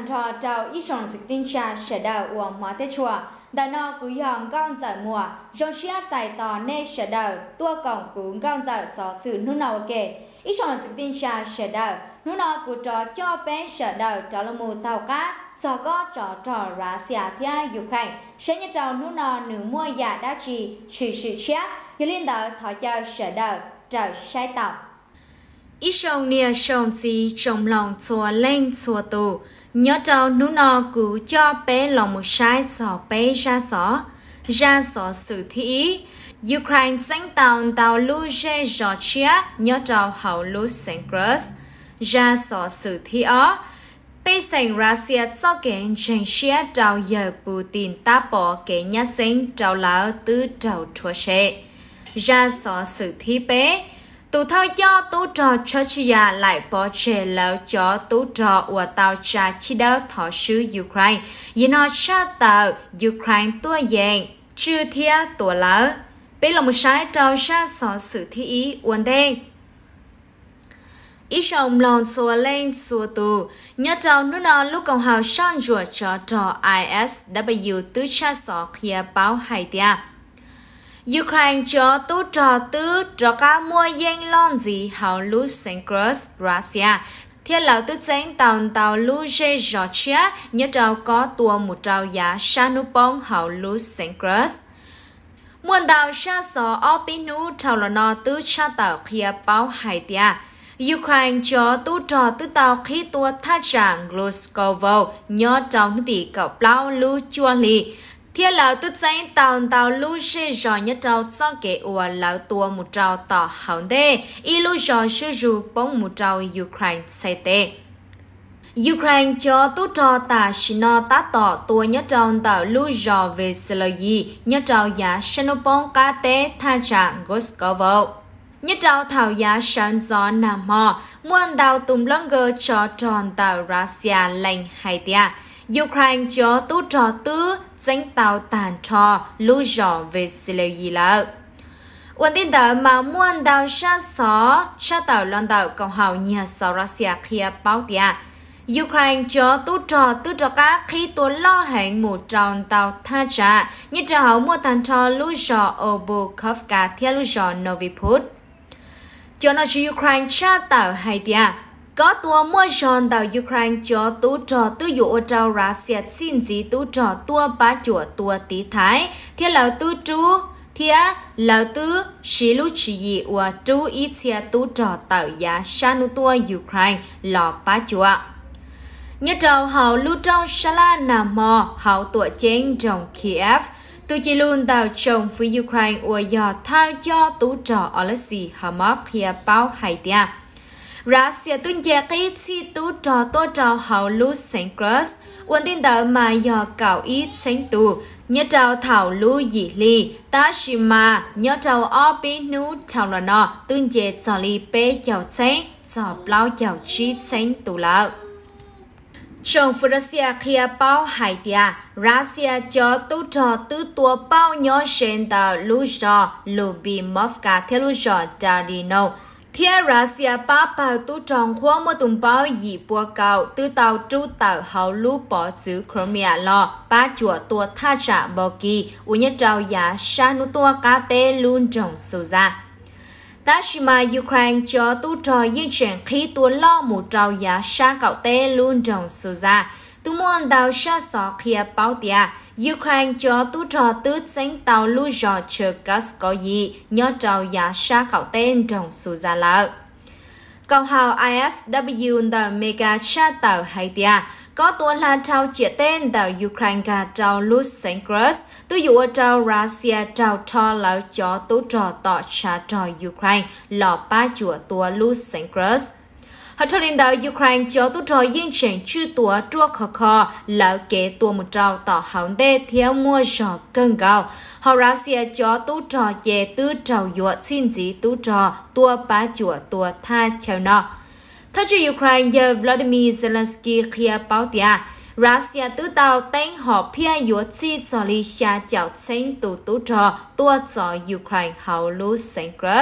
thọ trào ít sòng dịch tinh trà sẽ đào của mỏ tết chùa đã nó cú yong gong giải mùa trong xia giải tỏ nê sẽ đào tua cổng cú gong giải xó sự nô nào kể ít sòng dịch tinh trà sẽ đào nô nào cú trò cho bé sẽ đào trò lô mù tàu cá sau có trò Russia theo Ukraine sẽ nhớ trào nô nào nửa mua giả đá trì trừ sự chết như liên đạo thọ cho sẽ đào trào sai tàu ít sông nia sông gì trong lòng xua lên xua tù nhớ trâu nú nọ cú cho bé lòng một sai sọ bé ra sọ sự thi Ukraine danh tàu lu je Georgia nhớ trâu hậu lu Saint-Cruz ra sọ sự thi ó bé sành Russia cho kẻ tranh xia trâu giờ Putin ta bỏ kẻ nhá sinh trâu lão tư trâu thua xe ra sọ sự thi bé tụ thao cho tụ trò cho chia lại bỏ trẻ lão cho tụ trò của tàu cha chi đỡ thọ sư Ukraine yên họ cha tàu Ukraine tua dạng chưa thia tua lão bây là một sai trò sa sọ sự thi ý vấn đề ý sòng lòng xua lên xua tù nhớ trò nước nó lúc còn hào son ruột cho trò ISW tứ cha sọ kia báo hay tia Ukraine cho tụ trò tứ trò cá mua danh lon gì hào lu Saint-Cruz Russia thiên lão tứ danh tàu lu je Georgia nhớ trò có tua một trào giá Sanupong hào lu Saint-Cruz muôn tàu sa sọ opinu trào là nó tứ cha tàu kia báo hai tia Ukraine cho tụ trò tứ tàu khí tua tha trạng Gluskovo nhớ trò nước tỷ cậu plau lu chua lì thiên lão tức danh tàu lu je giò nhất trâu cho kẻ ua lão tua một trâu tỏ hậu đê y lu giò sư rù bóng một trâu Ukraine xây tê Ukraine cho tú trò ta shino tá tỏ tua nhất trâu tàu lu giò về Seloyi nhất trâu giá Shanopong cá tế tha trạng Goskovo nhất trâu thảo giá sản gió nam mò muôn đào tùm lăng gơ cho tròn tàu Russia lành hay tia Ukraine cho tú trò tứ danh tàu tàn trò lưu rõ về Seloyi lợ. Ổn tin tờ mà muôn đào sa tàu lon tàu cộng hào nhà sau Russia kia báo tia. Ukraine cho tú trò tứ trò cá khi tôi lo hẹn một tròn tàu tha trả như trò hậu mua tàn trò lưu rõ Obukovka theo lưu rõ Noviput. Cho nó cho Ukraine cha tàu hay tia. Có tua mua tròn tàu Ukraine cho tú trò tư dụ trao Russia xin gì tú trò tua bá chùa tua tí thái thiên lão tư trú thiên lão tư xí lú chỉ dị và trú ít xe tú trò tàu giá sanu tua Ukraine lò bá chùa nhớ trâu hậu lưu trong Sala Nam Mò hậu tuổi chén trong Kiev tôi chỉ luôn tàu chồng phía Ukraine và dò thao cho tú trò Alexei Hamok kia báo hay tia Russia tuân gia cái chi tú trò tô trò hậu lu Saint-Cruz ổn tin tờ mà dò cạo ít sáng tù nhớ trào thảo lu dị ly Tashima nhớ trào opinu thảo là nọ tuân gia cho li bê chào sáng cho plau chào chi sáng tù lão trong Russia kia bao hai tia Russia cho tú trò tứ tua bao nhớ sen tờ lu trò Lubimovka theo lu trò Darino thiên Russia ba bao tu tròn khoa mua tùng bao dị bùa cầu tư tàu tru tàu hậu lú bỏ chữ Crimea lo ba chùa tua tha trả bò kỳ u nhất trào giá sa nu tua cá tê luôn trồng sâu ra Tashima Ukraine cho tu trò di chuyển khi tua lo một trào giá sa cạo tê luôn trồng sâu ra tu muốn đào sa sọ kia báo tia Ukraine cho tu trò tứ danh tàu lưu dò chờ gas có gì nhớ trào giá sa cạo tên trong số gia lợ. Cộng hào ISW tàu mega cha tàu hay tia có tuần là trào chia tên tàu Ukraine cả trào lưu Saint-Cruz tu dụ trào Russia trào trò lợ cho tu trò tỏ cha trò Ukraine lọ ba chùa tua lưu Saint-Cruz. Họ cho đến đạo Ukraine cho tú trò yên chuyển chư tùa trua khó lỡ kế tùa một trào tỏ hỏng đê theo mua giò cân gạo. Họ Russia cho tú trò dễ tư trào dụa xin dĩ tú trò tùa bá chùa tùa tha chào nọ. Thật cho Ukraine giờ Vladimir Zelensky kia báo tia Russia tứ tàu tên họ phía dụa chi cho lý xa chào xanh tú trò tùa cho Ukraine hậu lưu Saint-Cruz.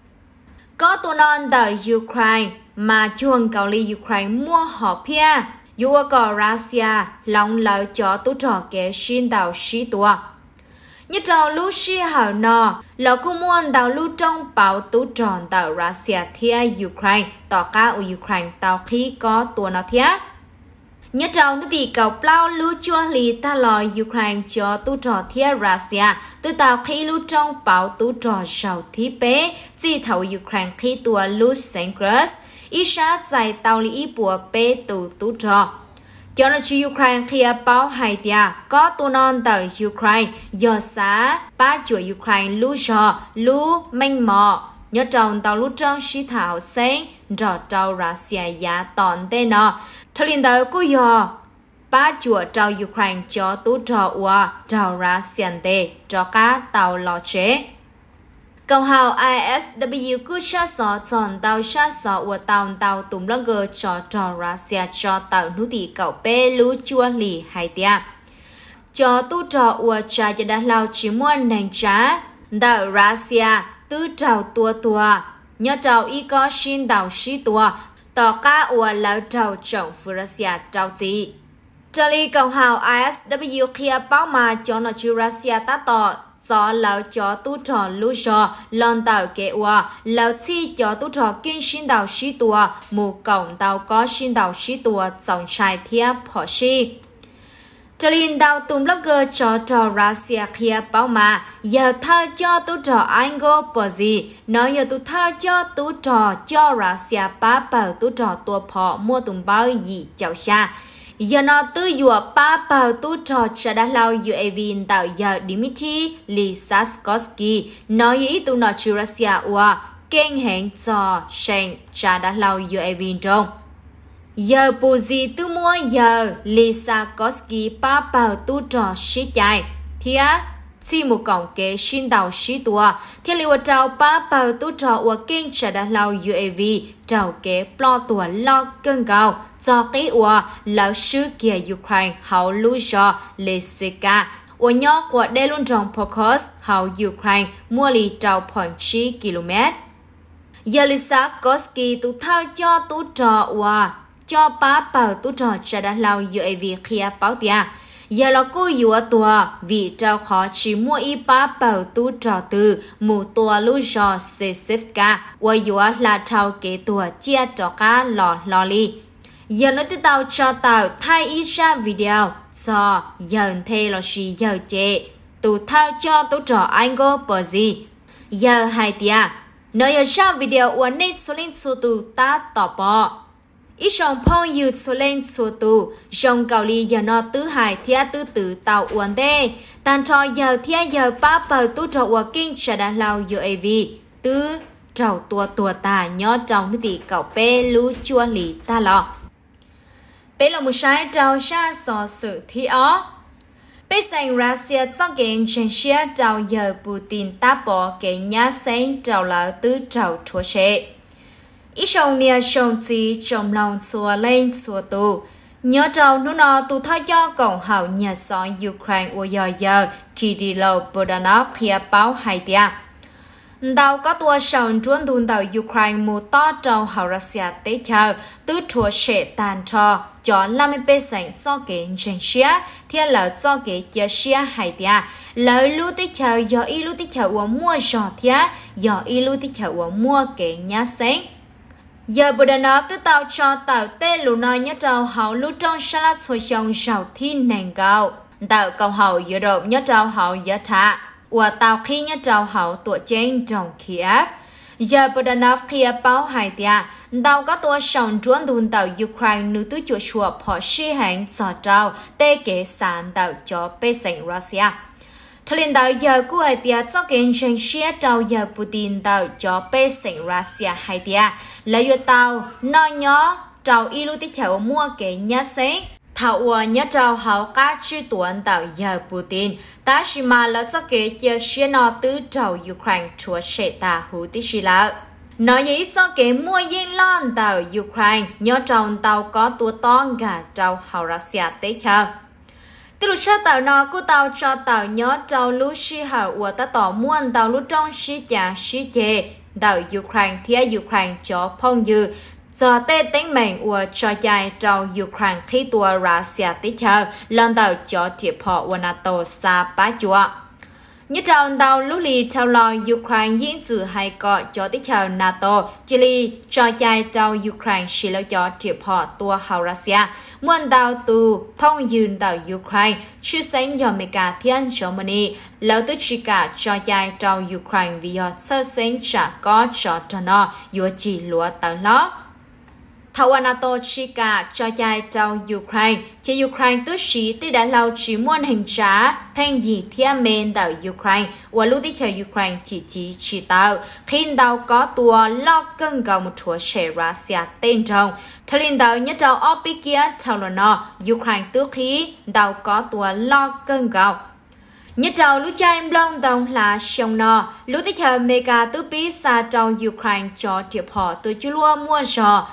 Có tù non tàu Ukraine mà chuồng cầu ly Ukraine mua họ phía Yua có Russia lòng lỡ cho tú trò kế xin đào sĩ tùa. Như trào lưu sĩ hào nọ, lỡ cô muôn đào lưu trong bảo tú tròn đào Russia thia Ukraine, tỏ ca ở Ukraine tàu khi có tùa nó thia. Như trào nữ tỷ cầu plau lưu chua lì ta lò Ukraine cho tú trò thia Russia, từ tàu khi lưu trong bảo tú trò sầu thí bế, chỉ thầu Ukraine khi tùa lưu Saint-Cruz, ý sát dài tàu lý ý bùa bế tù tú trò. Cho nó chỉ Ukraine khi báo hay tia có tu non tại Ukraine do xã ba chuột Ukraine lú giò lú manh mò nhớ trong tàu lú trong sĩ thảo sáng rõ trâu Russia giá tòn tên nọ thời liền tới cú giò ba chuột trâu Ukraine cho tú trò ua trâu Russia tê cho cá tàu lò chế. Cộng hào ISW cứ sát sọ chọn tàu sát sọ của tàu tùm lăng gờ cho Russia cho tàu nụ tỷ cậu bê lú chua lì hay tia. Cho tu trò của cha cho đã lao chỉ muốn nành trá. Tàu Russia tư trào tua. Nhớ trào y có xin tàu sĩ tua. Tỏ ca của lão trào trọng phu Russia trào gì. Trở lý cộng hào ISW kia báo mà cho nó chú Russia ta tỏ. Do lão cho tu trò lưu trò lon tàu kế hòa lão chi cho tu trò kinh xin đào sĩ tùa mù cổng tàu có xin đào sĩ tùa dòng trai thiếp họ sĩ. Trở lên đào tùm lắc gơ cho trò Russia kia báo mà giờ thơ cho tu trò Anh gô bỏ gì nói giờ tu thơ cho tu trò cho Russia bá bảo tu trò tua phỏ mua tùm bao gì cháu xa. Giờ nó tư dùa ba bảo tu trò cha đã lao UAV tạo giờ Dmitry Lysakovsky nói ý tu nó chú Russia ua kênh hẹn cho sang cha đã lao UAV trong. Giờ bù gì tu mua giờ Lysakovsky ba bảo tu trò sĩ chạy thì á chỉ một cổng kế xin đào sĩ tùa thì liều trào ba bảo tu trò ua kênh cha đã lao UAV trào kế plo tùa lo cơn gạo do cái ua lão sư kia Ukraine hậu lưu cho Leseka ua nhỏ của đê luôn trong Pokos hậu Ukraine mua lì trào phỏng chi km. Yelisa Koski tu thao cho tu trò ua cho ba bảo tu trò cha đã lao UAV kia báo tia. Giờ là cô dùa tùa vì trao khó chỉ mua y ba bảo tu trò từ mù tùa lưu cho Sesevka và dùa là trao kế tùa chia cho cá lò li. Giờ nói tới tàu cho tàu thay ý ra video so giờ thê là gì giờ chế tù thao cho tu trò anh go bỏ gì. Giờ hai tia nói giờ ra video uốn nét số lên số tù ta tỏ bỏ. Ít sòng phong yêu số lên số tù, sòng cầu ly giờ nó tứ hải thia tứ tử tàu uốn đê, tàn trò giờ thia giờ ba bờ tu trò uốn kinh trả đã lao UAV, tứ trầu tua ta nhó trong nước tỷ cầu bê lú chua lì ta lọ. Bê là một trái trầu xa sò sự thi ó. Bê xanh Russia trong kênh trên xe trầu giờ Putin ta bỏ cái nhá xanh trầu là tứ trầu thua xe. Ít sông nia sông chỉ trong lòng xua lên xua tù. Nhớ trâu nó nó tù thay cho cổng hậu nhà xó Ukraine của giờ Kirilo Bodanov kia báo hay tia. Đầu có tua sông truôn đun đầu Ukraine mù to trâu hậu Russia tế chờ tứ chùa sẽ tàn cho 50 bê sảnh do kế trên xe theo lời do kế chia xe hay tia. Lời lưu tích chờ do y lưu tích chờ của mua giò thia do y lưu tích chờ của mua kế nhá sáng. Giờ Bodanov tự tạo cho tạo tê lũ nói nhớ trâu hậu lưu trong xa lát xôi chồng rào thiên nền gạo. Tạo cầu hậu dựa độ nhớ trâu hậu dựa thạ. Và tạo khi nhớ trâu hậu tụa trên trong Kiev. Giờ Bodanov kia báo hai tia. Tạo có tụa sòng truôn đun tạo Ukraine nữ tứ chùa chùa phó sĩ hành cho trâu tê kế sản tạo cho bê sảnh Russia. Cho nên tạo giờ của hai tia cho kênh trên xe trâu giờ Putin tạo cho bê sảnh Russia hai tia. Là do tàu nó nhỏ trâu y lưu tích hiệu mua kế nhá xế. Thảo ua nhá trâu hậu các chư tuần tạo giờ Putin. Ta xì mà là cho kế chia xe nó tứ trâu Ukraine chúa sẽ ta hữu tích xì lợ. Nói ý cho kế mua yên lon tạo Ukraine nhớ trâu tàu có tua to gà trâu hậu Russia tế chờ. Từ lúc sau tàu nó của tàu cho tàu nhớ trâu lũ xì hậu ua ta tỏ muôn tàu lũ trong xì chả xì chê. Tàu Ukraine thia Ukraine cho phong dư do tê tính mệnh của cho dài trong Ukraine khi tua Russia tích hợp lần đầu cho tiếp họ của NATO xa bá chúa. Như trong đầu lúc lì theo lo Ukraine diễn sự hay có cho tích hợp NATO, chỉ lì cho dài trong Ukraine chỉ là cho tiếp họ tua hậu Russia. Muốn đầu tù phong dừng đầu Ukraine, chứ sinh do America thiên Germany, lâu tức chỉ cả cho dài trong Ukraine vì họ sơ sinh trả có cho nó, dù chỉ lúa tầng nó. Thảo NATO chỉ cả cho dài trong Ukraine, chỉ Ukraine tức sĩ tí đã lâu chỉ muốn hình trả thành gì thiên mên đầu Ukraine, và lúc tích hợp Ukraine chỉ tạo, khi đầu có tua lo cân cầu một thua xe Russia tên trong. Thảo linh đầu nhất đầu ở bên kia thảo là nó, Ukraine tức khi đầu có tua lo cân cầu. Nhất đầu lúc chạy long đồng là sông nọ, lúc tích hợp mega tư bí xa trong Ukraine cho tiếp họ từ chú lua mua cho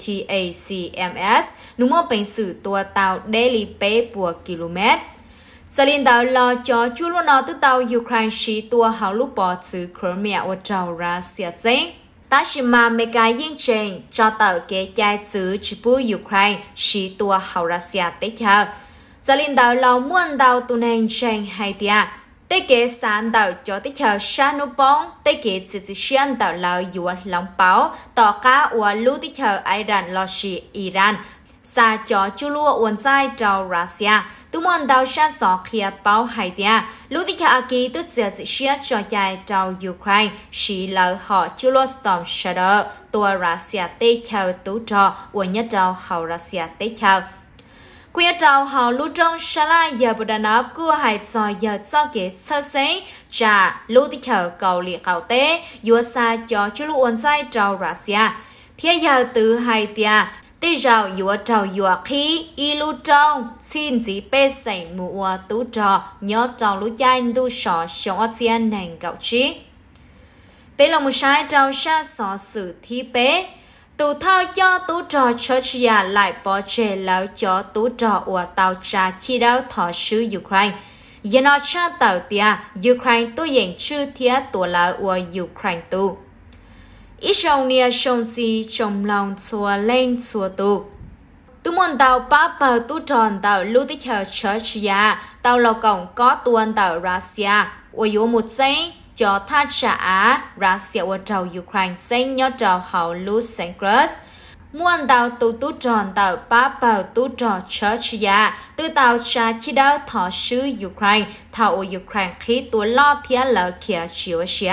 ATACMS, nụ mua bệnh sử tua tàu daily pay của km. Sở liên đạo lo cho chú lua nọ từ tàu Ukraine xí tua hào lúc bỏ từ Crimea và tàu Russia dành. Ta chỉ mà mega yên trình cho tàu kế chạy từ chỉ bù Ukraine xí tua hào Russia tích hợp. Sở liên đạo lo muốn đạo tù nền trình hay tìa. Tế kế sản đạo cho tích hợp xa nụ bóng, tế kế chỉ xuyên đạo lao dùa lòng báo, tỏ cá ua lưu tích hợp Iran lo xì Iran, xa cho chú lua uốn dài trao Russia. Tú muốn đạo xa sọ khía báo hay tìa, lưu tích hợp kỳ tức chỉ xuyên cho dài trao Ukraine, xì lợi họ chú lua Storm Shadow, tùa Russia tích hợp tú trò, uốn nhất trao hậu Russia tích hợp. Quy trào hào lưu trong xa la giờ bồ đàn áp của hai trò giờ cho kế sơ xế trả lưu tích hợp cầu liệt cầu tế dùa xa cho chú lưu ổn dài trào Russia. Thế giờ từ hai tia tí rào dùa trào dùa khí y lưu trong xin dĩ bê sảy mùa tú trò nhớ trào lưu chai đu sọ sống ở xe nền gạo trí. Bê lòng một sai trào xa sọ sự thi bế. Tù thao cho tú trò Churchia lại bỏ trẻ lão cho tú trò của tàu trà khi đáo thọ sứ Ukraine. Giờ nó cho tàu tia Ukraine tu diện chư thiết tù lão của Ukraine tu. Ít sông nia sông si trong lòng xua lên xua tu. Tu muốn tàu bá bờ tú tròn tàu lưu tích hợp Churchia, tàu lò cổng có tuần tàu Russia, của yếu một giấy cho thác trả Russia và trào Ukraine danh nhớ trào hậu lưu Sanctus. Muốn tàu tú tròn tàu bá bào tú trò Churchia, từ tàu trả chi đáo thọ sứ Ukraine, thảo Ukraine khi tu lo thiết lỡ kia chiếu xế.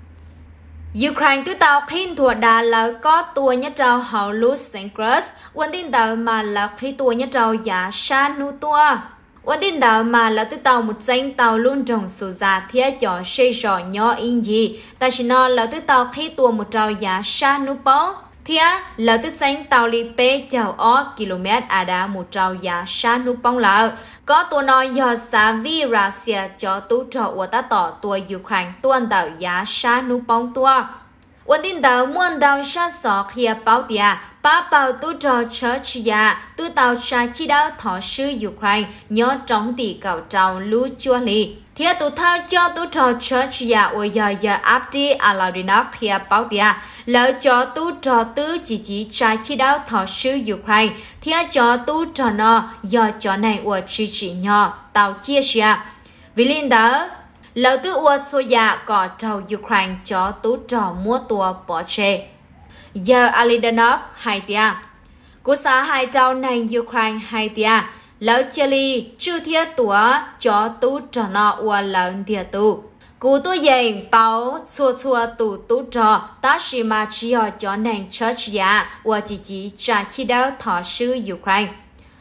Ukraine từ tàu khi thuộc đà lỡ có tua nhớ trào hậu lưu Sanctus, quan tin tàu mà là khi tua nhớ trào giá xa nu tua. Ổn tin đạo mà là từ tàu một danh tàu luôn trồng số giá thiết cho xây rõ nhỏ in gì. Ta chỉ nói là từ tàu khi tua một trào giá xa nụ bó. Thiết là từ danh tàu lý bê chào ó km à đá một trào giá xa nụ bóng lỡ. Có tua nói do xa vi Russia cho tú trọ của ta tỏ tua Ukraine tuần tàu giá xa nụ bóng tua. Ổn tin đạo muốn đào xa sọ khía báo tìa, bá bảo tú trò Churchia, tu tàu xa chi đáo thọ sứ Ukraine, nhớ trong tỷ cầu trào lưu chua lì. Thiết tu thao cho tu trò Churchia ở giờ Abdi Aladinov khía báo tìa, lỡ cho tu trò tư chỉ xa chi đáo thọ sứ Ukraine, thiết cho tu trò nó, giờ cho này ở chỉ nhỏ, tàu chia sẻ. Vì linh đó, lỡ tư ua xô dạ có trào Ukraine cho tú trò mua tua bỏ chê. Giờ Alidanov hai tia. Cú xa hai trào nành Ukraine hai tia. Lỡ chê ly chư thiết tủa cho tú trò nọ ua lợn tia tu. Cú tu dành báo xua tú trò ta xì mà chi họ cho nành Churchia ua chỉ trả khi đáo thọ sứ Ukraine.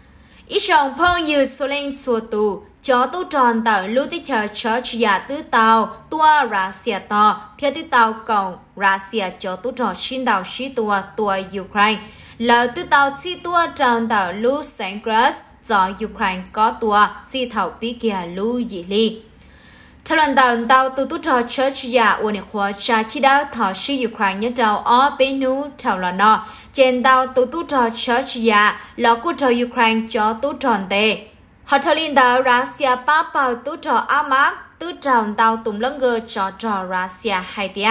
Ít sống phong như số lên xua tu. Cho tu tròn tàu lưu tích hợp Churchia tư tàu tua Russia to theo tư tàu cổng Russia cho tu tròn xin tàu sĩ tua Ukraine là tư tàu sĩ tua tròn tàu lưu Sanctus cho Ukraine có tua sĩ thảo bí kia lưu dị ly. Trong lần tàu từ tu tròn Churchia ổn định hóa trả chi đáo thảo sĩ Ukraine nhất tàu ở bên nú thảo là nó trên tàu từ tu tròn Churchia là cụ trò Ukraine cho tu tròn tệ. Họ cho linh đạo Russia bá bảo tú trò Amak, tú tròn tàu tùm lăng gơ cho trò Russia hay tìa.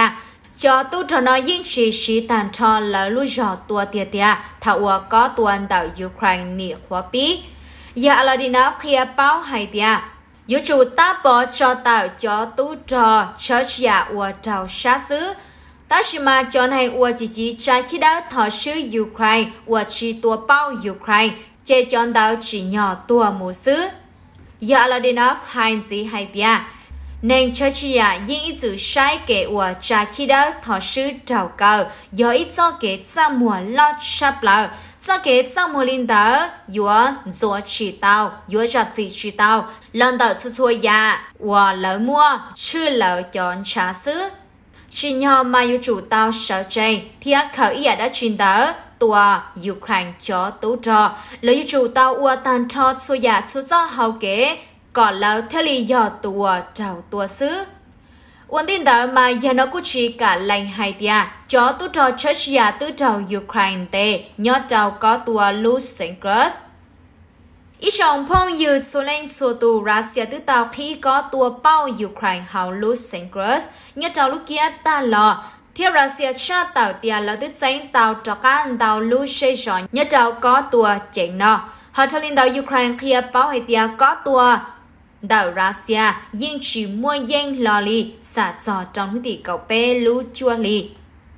cho tu trò nó yên chỉ tàn trò lỡ lu giò tua tia tia thảo có tuần đảo Ukraine nị khóa pi giờ là đi nắp kia bao hay tia yếu chủ ta bỏ cho tạo cho tu trò church ya ua trào xa xứ ta chỉ mà cho này ua chỉ trái khi đó thọ sư Ukraine ua chỉ tua bao Ukraine chế chọn đảo chỉ nhỏ tua mù xứ giờ là đi nắp hai gì hay tia nên church ya yên ít chữ sai kể ua trái khi đó thọ sư trào cao giờ ít cho kể ra mùa lo sắp lợ do kế trong một linh đỡ yếu dỗ chỉ tao yếu giật gì chỉ tao lần đầu xuất xua ya và lỡ mua chưa lỡ chọn trả xứ chỉ nhỏ mà yếu chủ tao sợ chạy thì khởi ý đã trình đỡ tua Ukraine cho tú trò lỡ yếu chủ tao ua tàn trò xua ya xuất do hậu kế còn lỡ theo lý do tua trào tua xứ ổn định đó mà giờ nó cũng chỉ cả lành hai tia cho tu trò church ya tu trò Ukraine tê nhớ trò có tua Lusenkrus ít chồng phong như số lên số tu Russia tu tàu khi có tua bao Ukraine hậu Lusenkrus nhớ trò lúc kia ta lò theo Russia cha tàu tia là tu sáng tàu trò cá tàu Lusenkrus nhớ trò có tua chạy nọ họ cho lên tàu Ukraine kia bao hai tia có tua đảo Russia yên chỉ mua yên lò lì xả giò trong những tỷ cầu bê lú chua lì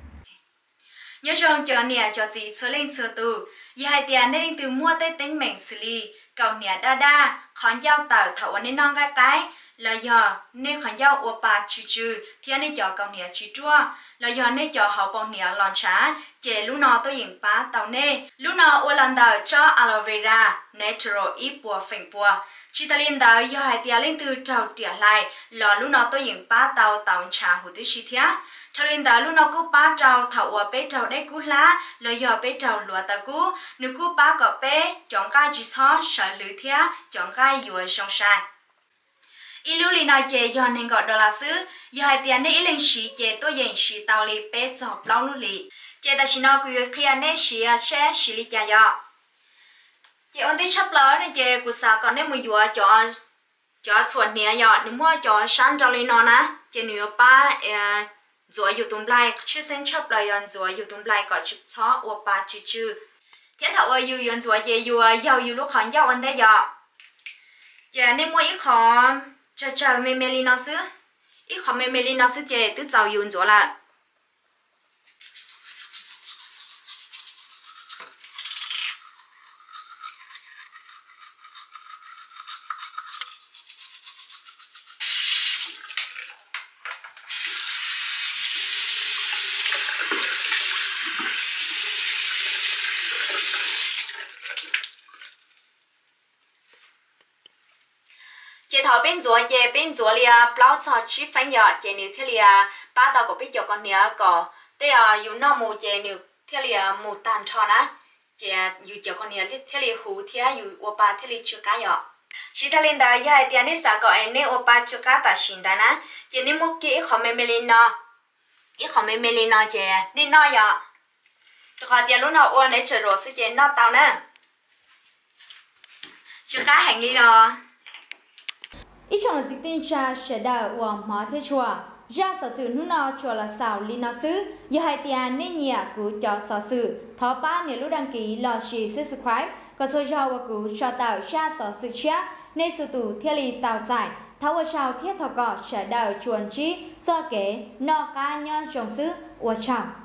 nhớ trong cho nè cho gì số lên số tù giờ hai tiền nên từ mua tới tính mệnh xử lý cầu nè đa khán giao tàu thầu nên non cái là giờ nên khán giao ô bà chữ thì nên cho cầu nè chữ chua là giờ nên cho họ bông nè lon trá chế lú nọ tôi hiện bá tàu nè lú nọ ô lần đầu cho aloe vera natural ít bùa phình bùa chỉ ta liên đạo do hai tia lên từ trào trở lại lò lúc nào tôi dựng ba tàu trà hồ tứ chi thía cho liên đạo lúc nào cũng ba trào thảo ở bé trào đấy cú lá lời giờ bé trào lúa ta cú nếu cú ba cọ bé chọn cái chỉ so sợ lưỡi thía chọn cái dùa song sai ilu li nói chè do nên gọi đó là xứ do hai tia nên lên xí chè tôi dựng xí tàu li bé chọc lâu lúc li chè ta xí nói quy khi anh ấy xí sẽ xí li chả do chị ôn tí sắp lỡ này chị của sao còn nếu mà dùa cho xuân nè giờ nếu mua cho sáng cho lên nó nè chị nếu ba dùa dùng tung lại chứ sen sắp lỡ giờ dùa dùng tung lại có chụp chó ở ba chữ thế thảo ở dùng dùa chị dùa giàu dùng lúc họ giàu anh đấy giờ chị nếu mua ít họ cho mê mê lên nó xứ ít họ mê mê lên nó xứ chị tức giàu dùng dùa là chị thọ bên rùa lia bao giờ chỉ phải nhỏ chị nếu thế lia ba tàu có biết cho con nia có thế dù nó mù chị nếu thế lia mù tàn tròn á chị dù cho con nia thế lia hú thế dù opa thế lia chưa cá nhỏ chị ta lên đó giờ tiền đi sao có anh nếu opa chưa cá ta xin ta nè chị nếu mua kia không mê lên nó chị nên nó giờ cho họ tiền lúc nào ôn để chờ rồi sẽ chị nó tao nè chưa cá hành lý rồi ít trong là dịch tin cha sẽ đào của mỏ thế chùa ra sở sự nút nọ chùa là xào li nó xứ giờ hai tiền nên nhẹ của cho sở sự thọ ba nếu lúc đăng ký lò xì subscribe có số giao và của cho tạo ra sở sự chia nên sự tủ thiết lý tạo giải tháo ở sau thiết thọ cọ sẽ đào chuồn trí do kế nọ cá nhân trong xứ của chồng